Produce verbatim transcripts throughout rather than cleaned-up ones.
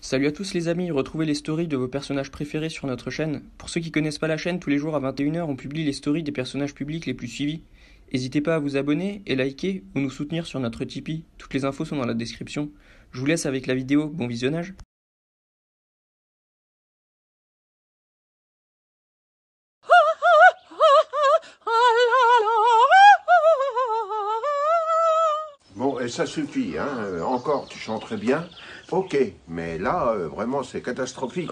Salut à tous les amis, retrouvez les stories de vos personnages préférés sur notre chaîne. Pour ceux qui connaissent pas la chaîne, tous les jours à vingt et une heures on publie les stories des personnages publics les plus suivis. N'hésitez pas à vous abonner et liker ou nous soutenir sur notre Tipeee, toutes les infos sont dans la description. Je vous laisse avec la vidéo, bon visionnage. Bon, et ça suffit, hein. Euh, Encore, tu chantes très bien. Ok, mais là, euh, vraiment, c'est catastrophique.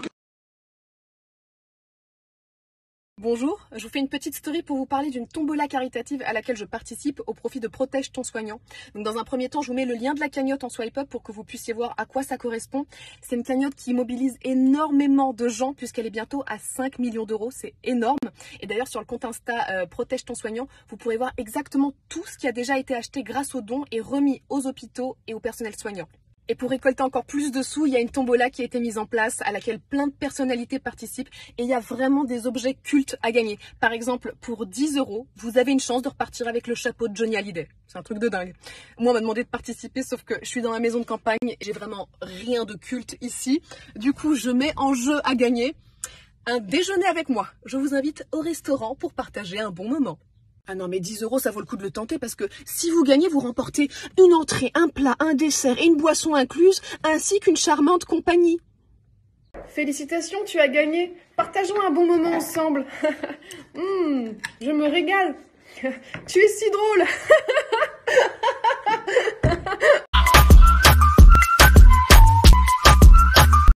Bonjour, je vous fais une petite story pour vous parler d'une tombola caritative à laquelle je participe au profit de Protège ton soignant. Donc dans un premier temps, je vous mets le lien de la cagnotte en swipe up pour que vous puissiez voir à quoi ça correspond. C'est une cagnotte qui mobilise énormément de gens puisqu'elle est bientôt à cinq millions d'euros, c'est énorme. Et d'ailleurs sur le compte Insta euh, Protège ton soignant, vous pourrez voir exactement tout ce qui a déjà été acheté grâce aux dons et remis aux hôpitaux et au personnel soignant. Et pour récolter encore plus de sous, il y a une tombola qui a été mise en place à laquelle plein de personnalités participent et il y a vraiment des objets cultes à gagner. Par exemple, pour dix euros, vous avez une chance de repartir avec le chapeau de Johnny Hallyday. C'est un truc de dingue. Moi, on m'a demandé de participer, sauf que je suis dans ma maison de campagne, j'ai vraiment rien de culte ici. Du coup, je mets en jeu à gagner un déjeuner avec moi. Je vous invite au restaurant pour partager un bon moment. Ah non, mais dix euros, ça vaut le coup de le tenter parce que si vous gagnez, vous remportez une entrée, un plat, un dessert et une boisson incluse, ainsi qu'une charmante compagnie. Félicitations, tu as gagné. Partageons un bon moment ensemble. mmh, je me régale. Tu es si drôle.